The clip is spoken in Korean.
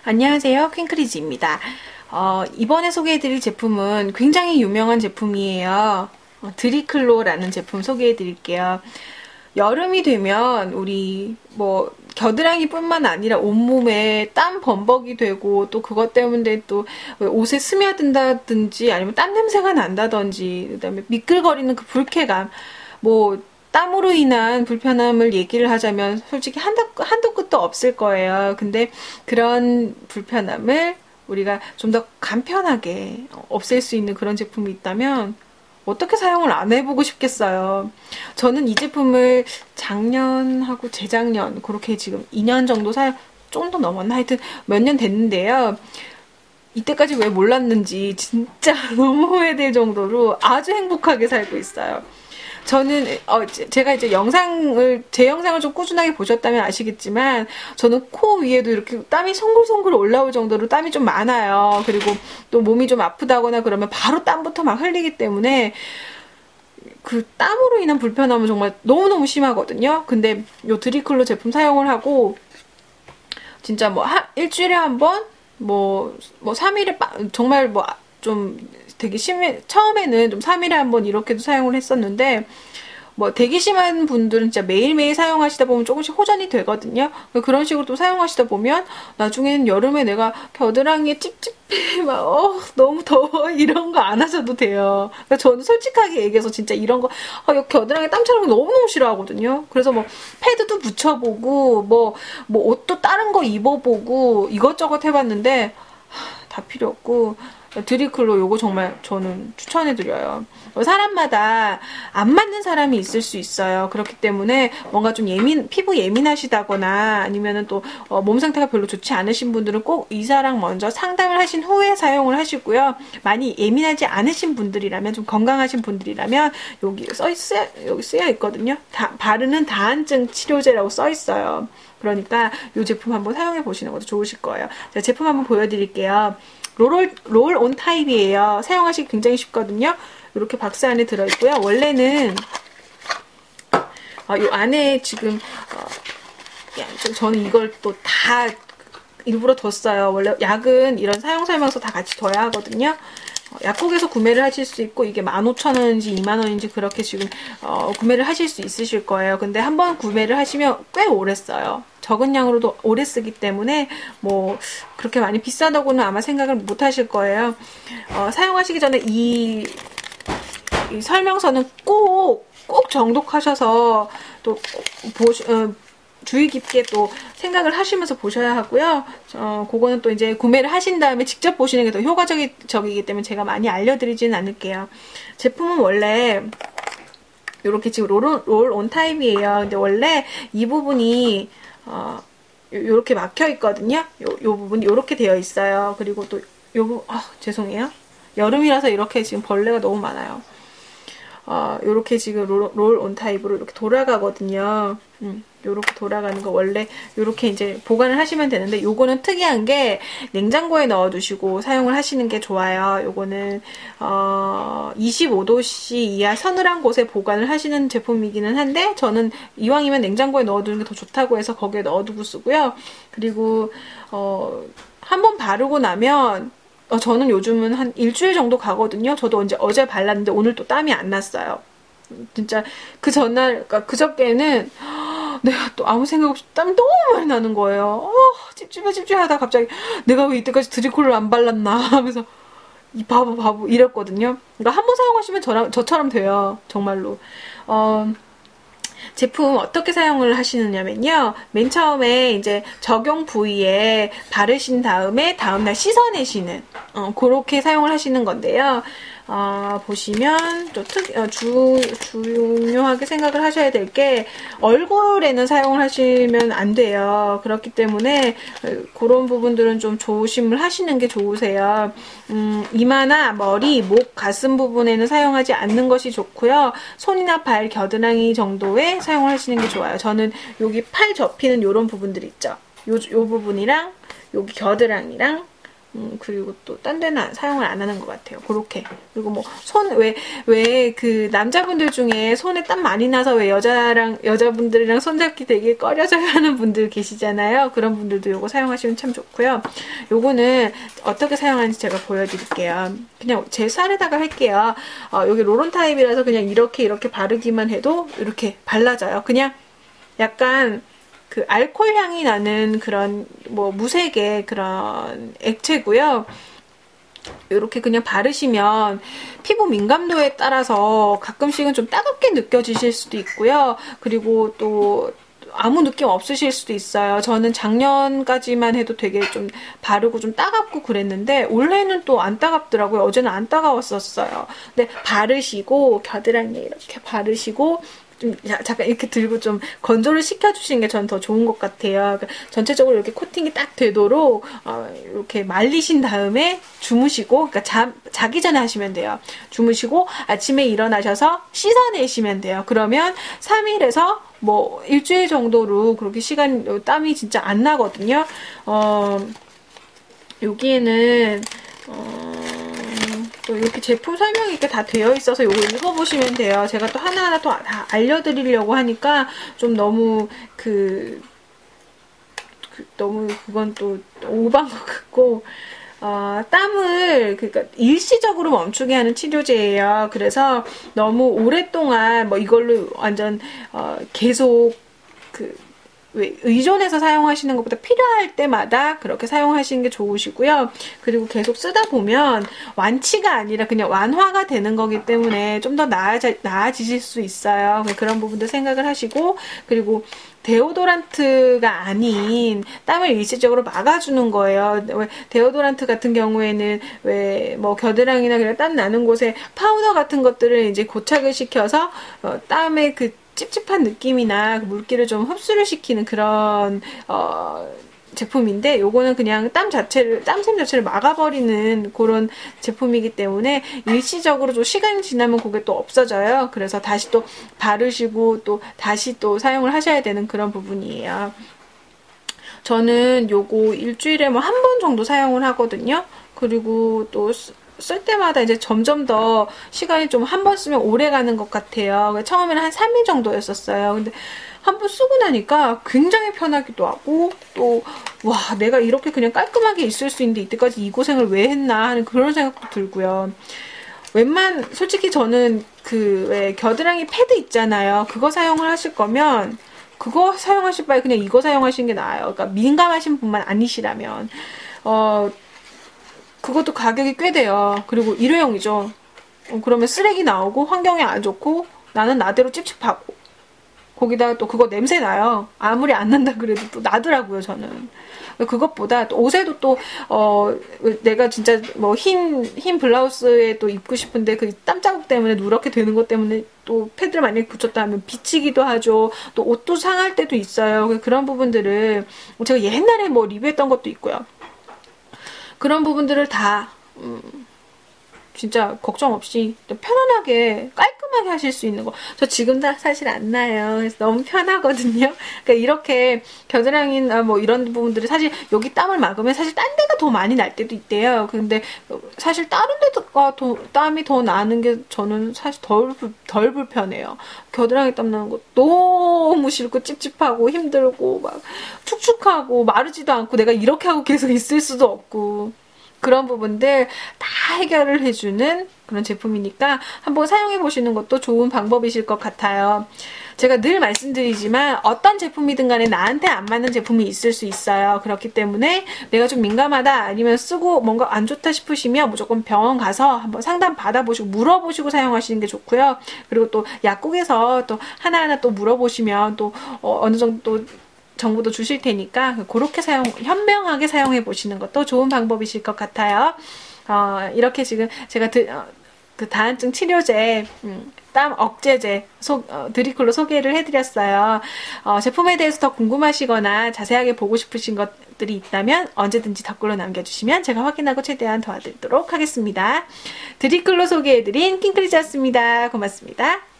안녕하세요, 퀸크리즈입니다. 이번에 소개해드릴 제품은 굉장히 유명한 제품이에요. 드리클로라는 제품 소개해드릴게요. 여름이 되면 우리 겨드랑이 뿐만 아니라 온몸에 땀 범벅이 되고, 또 그것 때문에 또 옷에 스며든다든지 아니면 땀 냄새가 난다든지, 그다음에 미끌거리는 그 불쾌감, 땀으로 인한 불편함을 얘기를 하자면 솔직히 한도 끝도 없을 거예요. 근데 그런 불편함을 우리가 좀 더 간편하게 없앨 수 있는 그런 제품이 있다면 어떻게 사용을 안 해보고 싶겠어요. 저는 이 제품을 작년하고 재작년 그렇게 지금 2년 정도 좀 더 넘었나, 하여튼 몇 년 됐는데요. 이때까지 왜 몰랐는지 진짜 너무 후회될 정도로 아주 행복하게 살고 있어요. 저는 제가 이제 제 영상을 좀 꾸준하게 보셨다면 아시겠지만, 저는 코 위에도 이렇게 땀이 송글송글 올라올 정도로 땀이 좀 많아요. 그리고 또 몸이 좀 아프다거나 그러면 바로 땀부터 막 흘리기 때문에 그 땀으로 인한 불편함은 정말 너무너무 심하거든요. 근데 요 드리클로 제품 사용을 하고 진짜 일주일에 한 번, 3일에 정말 좀 되게 처음에는 좀 3일에 한 번 이렇게도 사용을 했었는데, 되게 심한 분들은 진짜 매일매일 사용하시다 보면 조금씩 호전이 되거든요. 그런 식으로 또 사용하시다 보면 나중에는 여름에 내가 겨드랑이에 찝찝해, 너무 더워, 이런 거 안 하셔도 돼요. 그러니까 저는 솔직하게 얘기해서 진짜 이런 거, 겨드랑이 땀 차는 거 너무너무 싫어하거든요. 그래서 패드도 붙여보고, 옷도 다른 거 입어보고, 이것저것 해봤는데, 다 필요 없고, 드리클로 요거 정말 저는 추천해드려요. 사람마다 안 맞는 사람이 있을 수 있어요. 그렇기 때문에 뭔가 좀 피부 예민하시다거나 아니면은 또 몸 상태가 별로 좋지 않으신 분들은 꼭 의사랑 먼저 상담을 하신 후에 사용을 하시고요. 많이 예민하지 않으신 분들이라면, 좀 건강하신 분들이라면 여기 쓰여 있거든요. 바르는 다한증 치료제라고 써 있어요. 그러니까 이 제품 한번 사용해 보시는 것도 좋으실 거예요. 제가 제품 한번 보여드릴게요. 롤 온 타입이에요. 사용하시기 굉장히 쉽거든요. 이렇게 박스 안에 들어있고요. 원래는 이 안에 지금 저는 이걸 또 다 일부러 뒀어요. 원래 약은 이런 사용 설명서 다 같이 둬야 하거든요. 약국에서 구매를 하실 수 있고, 이게 15,000원인지 20,000원인지 그렇게 지금 구매를 하실 수 있으실 거예요. 근데 한번 구매를 하시면 꽤 오래 써요. 적은 양으로도 오래 쓰기 때문에 그렇게 많이 비싸다고는 아마 생각을 못 하실 거예요. 사용하시기 전에 이 설명서는 꼭 정독하셔서 또 주의 깊게 또 생각을 하시면서 보셔야 하고요. 그거는 또 이제 구매를 하신 다음에 직접 보시는 게 더 효과적이기 때문에 제가 많이 알려드리지는 않을게요. 제품은 원래 이렇게 지금 롤 온 타입이에요. 근데 원래 이 부분이 요렇게 막혀 있거든요. 요 부분이 요렇게 되어 있어요. 그리고 또 요 부분, 죄송해요. 여름이라서 이렇게 지금 벌레가 너무 많아요. 요렇게 지금 롤 온 타입으로 이렇게 돌아가거든요. 요렇게 돌아가는 거, 원래 요렇게 이제 보관을 하시면 되는데, 요거는 특이한 게 냉장고에 넣어두시고 사용을 하시는 게 좋아요. 요거는 25도씨 이하 서늘한 곳에 보관을 하시는 제품이기는 한데, 저는 이왕이면 냉장고에 넣어두는 게 더 좋다고 해서 거기에 넣어두고 쓰고요. 그리고 한번 바르고 나면 저는 요즘은 한 일주일 정도 가거든요. 저도 어제 발랐는데 오늘 또 땀이 안 났어요. 진짜 그 전날, 그러니까 그저께는 내가 또 아무 생각 없이 땀이 너무 많이 나는 거예요. 찝찝하다 갑자기 내가 왜 이때까지 드리콜을 안 발랐나 하면서 이 바보 이랬거든요. 그러니까 한번 사용하시면 저처럼 돼요. 정말로. 제품 어떻게 사용을 하시느냐면요. 맨 처음에 이제 적용 부위에 바르신 다음에 다음날 씻어내시는, 그렇게 사용을 하시는 건데요. 보시면 또 중요하게 생각을 하셔야 될 게, 얼굴에는 사용을 하시면 안 돼요. 그렇기 때문에 그런 부분들은 좀 조심을 하시는 게 좋으세요. 이마나 머리, 목, 가슴 부분에는 사용하지 않는 것이 좋고요. 손이나 발, 겨드랑이 정도에 사용을 하시는 게 좋아요. 저는 여기 팔 접히는 이런 부분들 있죠. 요 부분이랑 여기 겨드랑이랑 그리고 또 딴 데는 사용을 안 하는 것 같아요. 그렇게. 그리고 뭐 왜 그 남자분들 중에 손에 땀 많이 나서 왜 여자분들이랑 손잡기 되게 꺼려져야 하는 분들 계시잖아요. 그런 분들도 요거 사용하시면 참 좋고요. 요거는 어떻게 사용하는지 제가 보여드릴게요. 그냥 제 살에다가 할게요. 여기 롤온 타입이라서 그냥 이렇게 바르기만 해도 이렇게 발라져요. 그냥 약간 그 알코올 향이 나는 그런 뭐 무색의 그런 액체고요. 이렇게 그냥 바르시면 피부 민감도에 따라서 가끔씩은 좀 따갑게 느껴지실 수도 있고요. 그리고 또 아무 느낌 없으실 수도 있어요. 저는 작년까지만 해도 되게 좀 바르고 좀 따갑고 그랬는데 올해는 또 안 따갑더라고요. 어제는 안 따가웠었어요. 근데 바르시고 겨드랑이에 이렇게 바르시고 좀 잠깐 이렇게 들고 좀 건조를 시켜주시는 게 저는 더 좋은 것 같아요. 그러니까 전체적으로 이렇게 코팅이 딱 되도록 이렇게 말리신 다음에 주무시고, 그러니까 자기 전에 하시면 돼요. 주무시고 아침에 일어나셔서 씻어내시면 돼요. 그러면 3일에서 뭐 일주일 정도로 그렇게 땀이 진짜 안 나거든요. 여기에는 또 이렇게 제품 설명이 이렇게 다 되어 있어서 이거 읽어보시면 돼요. 제가 또 하나하나 또 다 알려드리려고 하니까 좀 너무 너무 그건 또 오버한 것 같고, 땀을 그러니까 일시적으로 멈추게 하는 치료제예요. 그래서 너무 오랫동안 뭐 이걸로 완전 계속 왜 의존해서 사용하시는 것보다 필요할 때마다 그렇게 사용하시는 게 좋으시고요. 그리고 계속 쓰다 보면 완치가 아니라 그냥 완화가 되는 거기 때문에 좀 더 나아지실 수 있어요. 그런 부분도 생각을 하시고, 그리고 데오도란트가 아닌 땀을 일시적으로 막아주는 거예요. 데오도란트 같은 경우에는 왜 뭐 겨드랑이나 그냥 땀 나는 곳에 파우더 같은 것들을 이제 고착을 시켜서 땀의 그 찝찝한 느낌이나 물기를 좀 흡수를 시키는 그런 제품인데, 요거는 그냥 땀샘 자체를 막아버리는 그런 제품이기 때문에 일시적으로 좀 시간이 지나면 그게 또 없어져요. 그래서 다시 또 바르시고 또 다시 또 사용을 하셔야 되는 그런 부분이에요. 저는 요거 일주일에 뭐 한 번 정도 사용을 하거든요. 그리고 또 쓸 때마다 이제 점점 더 시간이 좀 한 번 쓰면 오래 가는 것 같아요. 처음에는 한 3일 정도였었어요. 근데 한 번 쓰고 나니까 굉장히 편하기도 하고, 또 와, 내가 이렇게 그냥 깔끔하게 있을 수 있는데 이때까지 이 고생을 왜 했나 하는 그런 생각도 들고요. 솔직히 저는 왜 겨드랑이 패드 있잖아요. 그거 사용을 하실 거면 그거 사용하실 바에 그냥 이거 사용하시는 게 나아요. 그러니까 민감하신 분만 아니시라면. 그것도 가격이 꽤 돼요. 그리고 일회용이죠. 그러면 쓰레기 나오고 환경에 안 좋고 나는 나대로 찝찝하고, 거기다가 또 그거 냄새 나요. 아무리 안 난다 그래도 또 나더라고요, 저는. 그것보다 또 옷에도 또 내가 진짜 뭐 흰 블라우스에 또 입고 싶은데 그 땀 자국 때문에 누렇게 되는 것 때문에 또 패드를 만약에 붙였다 하면 비치기도 하죠. 또 옷도 상할 때도 있어요. 그런 부분들을 제가 옛날에 뭐 리뷰했던 것도 있고요. 그런 부분들을 다 진짜 걱정 없이 편안하게 깔끔하게 하실 수 있는 거. 저 지금 다 사실 안 나요. 그래서 너무 편하거든요. 그러니까 이렇게 겨드랑이나 뭐 이런 부분들이 사실 여기 땀을 막으면 사실 딴 데가 더 많이 날 때도 있대요. 근데 사실 다른 데가 땀이 더 나는 게 저는 사실 덜 불편해요. 겨드랑이 땀 나는 거 너무 싫고 찝찝하고 힘들고 막 축축하고 마르지도 않고 내가 이렇게 하고 계속 있을 수도 없고, 그런 부분들 다 해결을 해주는 그런 제품이니까 한번 사용해 보시는 것도 좋은 방법이실 것 같아요. 제가 늘 말씀드리지만 어떤 제품이든 간에 나한테 안 맞는 제품이 있을 수 있어요. 그렇기 때문에 내가 좀 민감하다 아니면 쓰고 뭔가 안 좋다 싶으시면 무조건 병원 가서 한번 상담 받아보시고 물어보시고 사용하시는 게 좋고요. 그리고 또 약국에서 또 하나하나 또 물어보시면 또 어느 정도 정보도 주실 테니까 그렇게 현명하게 사용해 보시는 것도 좋은 방법이실 것 같아요. 이렇게 지금 제가 그 다한증 치료제, 땀 억제제 드리클로 소개를 해드렸어요. 제품에 대해서 더 궁금하시거나 자세하게 보고 싶으신 것들이 있다면 언제든지 댓글로 남겨주시면 제가 확인하고 최대한 도와드리도록 하겠습니다. 드리클로 소개해드린 킹크리즈였습니다. 고맙습니다.